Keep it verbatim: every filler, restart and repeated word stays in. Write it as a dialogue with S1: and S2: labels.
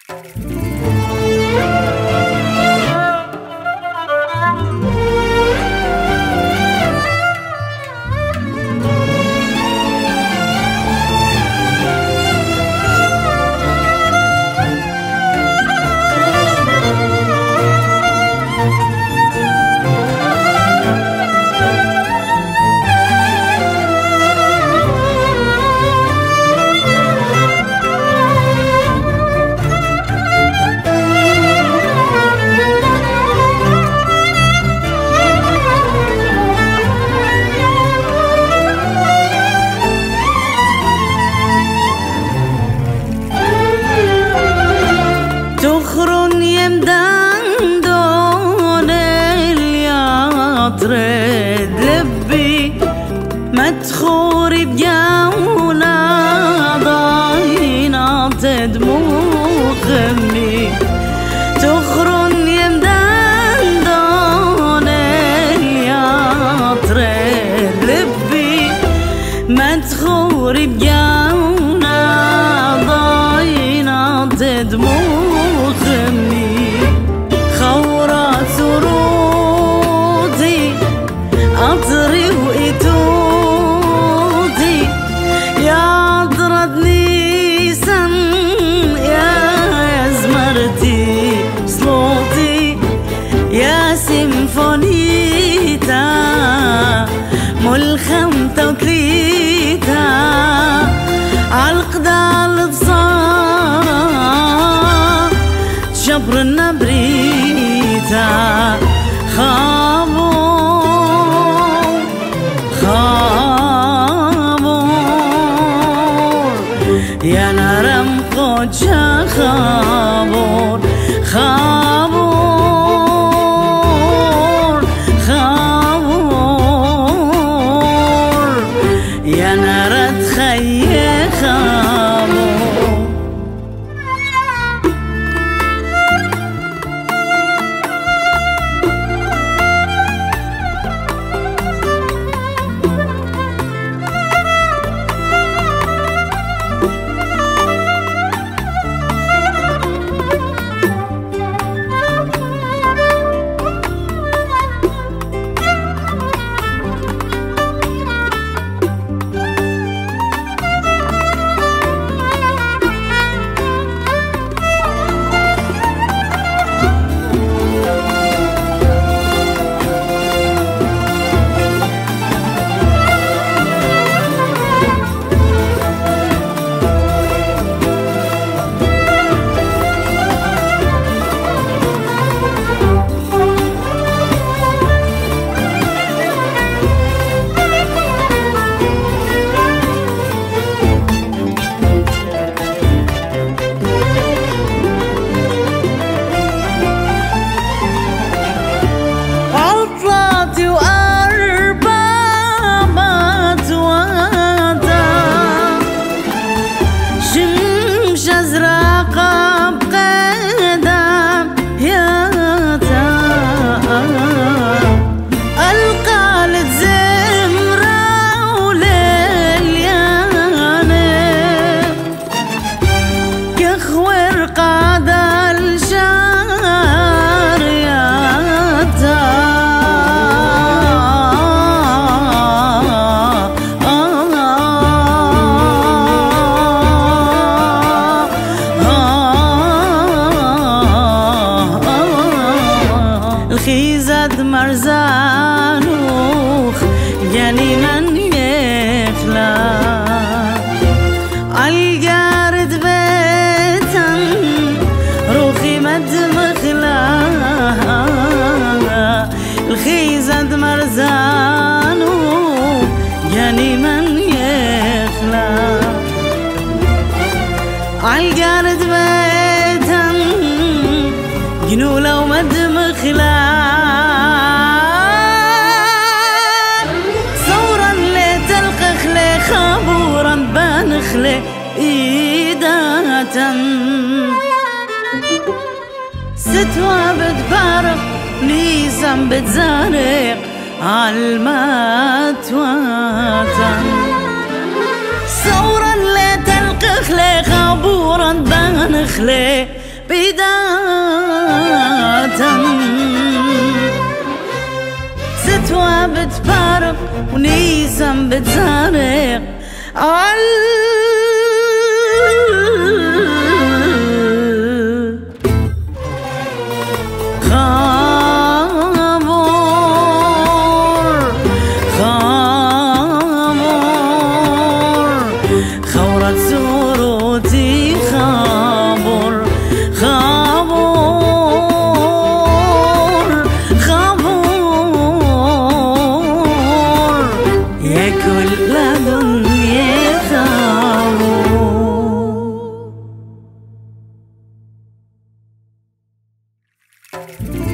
S1: تخرن يمدان دون الياطرد لبي مدخوري بجونا ضاينا تدمو خمي تخرن يمدان دون الياطرد لبي مدخوري بجونا ضاينا تدمو خورات ورودي عطري وإتودي يا طردني سن يا زمرتي صوتي يا سيمفونيتا ملخم توكليتا عالقدال تصار جبر النبريتا خابور خابور يا نرم قجا خابور خابور خابور يا نرد خيه خابور الخيزد مرزانوخ يعني من يخلى عالقارد بيتن روخي مد مخلى الخيزد مرزانوخ يعني من يخلى عالقارد بيتن جنولة ومد مخلى خابورا بنخلي إيداتا ستوى بتبارق نيسان بتزارق عالماتواتا ثورا لا تلقخلي خابورا بنخلي بداتا ستوى بتبارق ونيسان بتزارق عال خورت سروتي خابر خابر خابر يا كل دنيا خابر.